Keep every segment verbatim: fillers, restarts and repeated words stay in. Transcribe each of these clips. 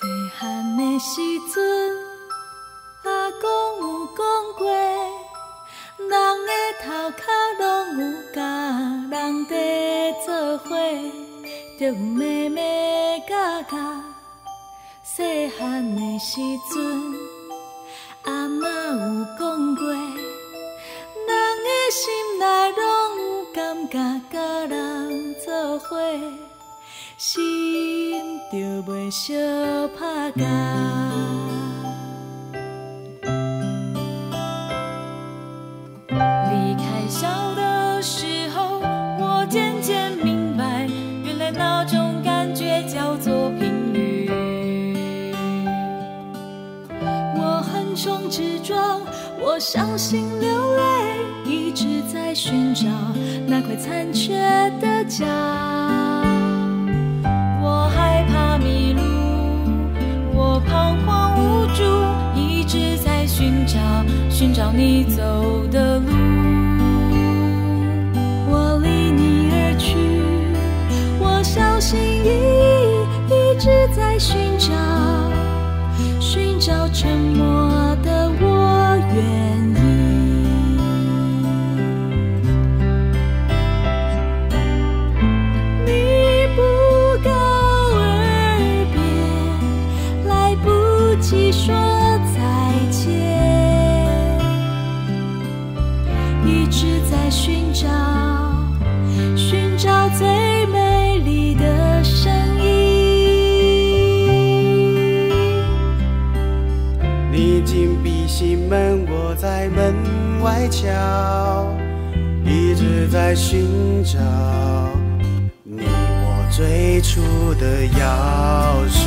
细汉的时阵，阿公有讲过，人的头壳拢有甲人地做伙，着有妹妹甲甲。细汉的时阵，阿嬷有讲过，人的心内拢有感觉，甲人做伙。心就袂相拍架。离开小的时候，我渐渐明白，原来那种感觉叫做频率。我横冲直撞，我伤心流泪，一直在寻找那块残缺的家。我害怕迷路，我彷徨无助，一直在寻找，寻找你走的路。我离你而去，我小心翼翼，一直在寻找，寻找沉默的我愿意。说再见，一直在寻找，寻找最美丽的声音。 你紧闭心门，我在门外瞧，一直在寻找你我最初的钥匙。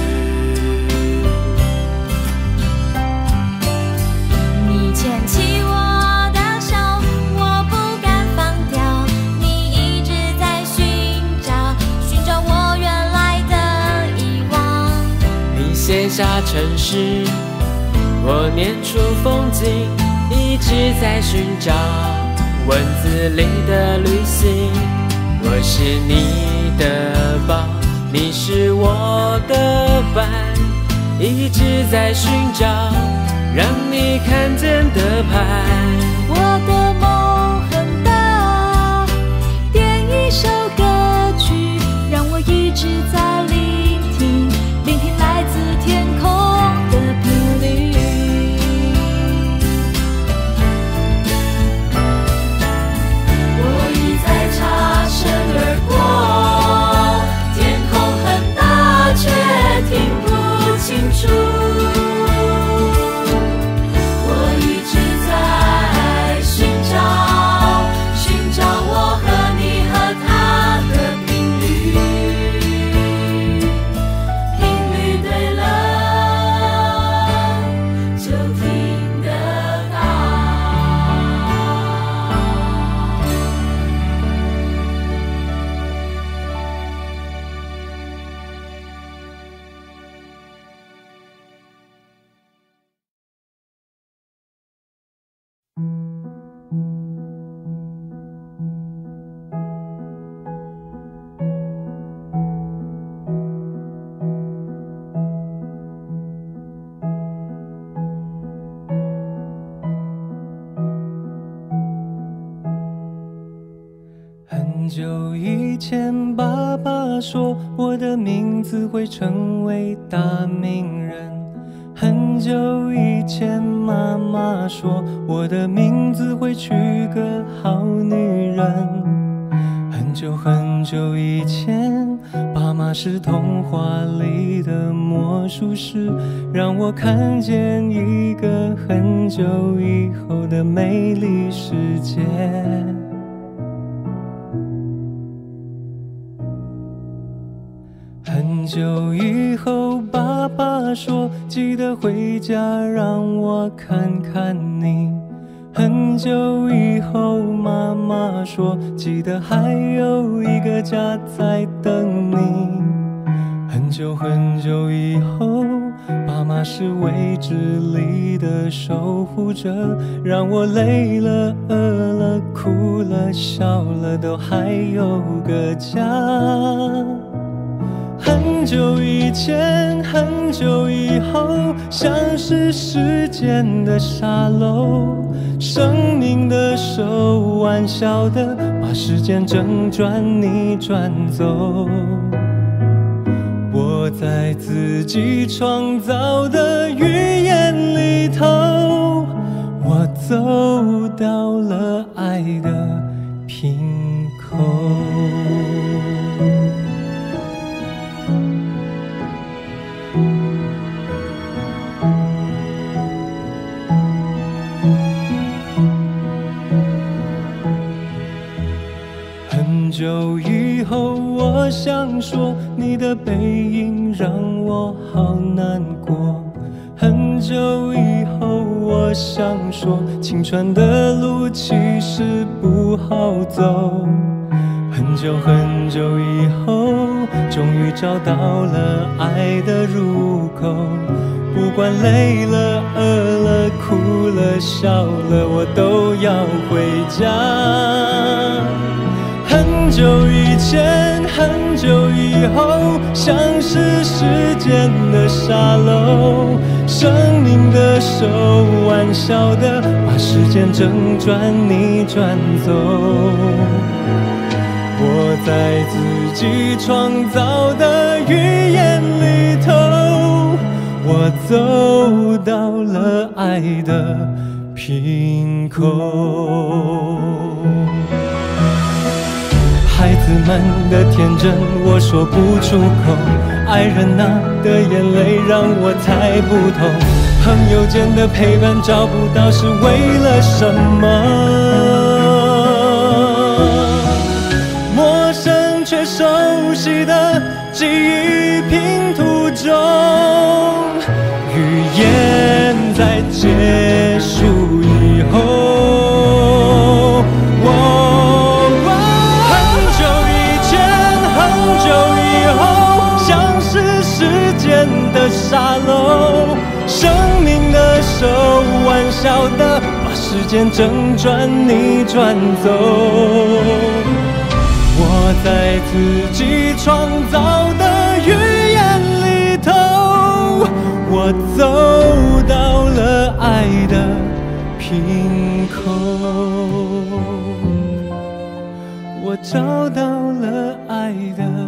牵起我的手，我不敢放掉。你一直在寻找，寻找我原来的遗忘。 你写下城市，我念出风景，一直在寻找文字里的旅行。我是你的宝，你是我的伴，一直在寻找让你看见的牌。 我的梦很大，点一首歌曲，让我一直在聆听，聆听来自天空的频率。我一再擦身而过，天空很大，却听不清楚。 很久以前，爸爸说我的名字会成为大名人。很久以前，妈妈说我的名字会娶个好女人。很久很久以前，爸妈是童话里的魔术师，让我看见一个很久以后的美丽世界。很久以后，爸爸说记得回家让我看看你。很久以后，妈妈说记得还有一个家在等你。很久很久以后，爸妈是未知里的守护者，让我累了、饿了、哭了、笑了，都还有个家。 很久以前，很久以后，像是时间的沙漏，生命的手玩笑的把时间正转逆转走。我在自己创造的语言里头，我走到了爱的瓶口。很久以后，我想说，你的背影让我好难过。很久以后，我想说，青春的路其实不好走。很久很久以后，终于找到了爱的入口。不管累了、饿了、哭了、笑了，我都要回家。很久以前，很久以后，像是时间的沙漏，生命的手玩笑的把时间正转逆转走。我在自己创造的语言里头，我走到了爱的瓶口。孩子们的天真，我说不出口。爱人啊的眼泪让我猜不透。朋友间的陪伴找不到是为了什么？陌生却熟悉的记忆拼图中，语言在结束以后。的沙漏，生命的手玩笑的把时间正转逆转走。我在自己创造的语言里头，我走到了爱的瓶口，我找到了爱的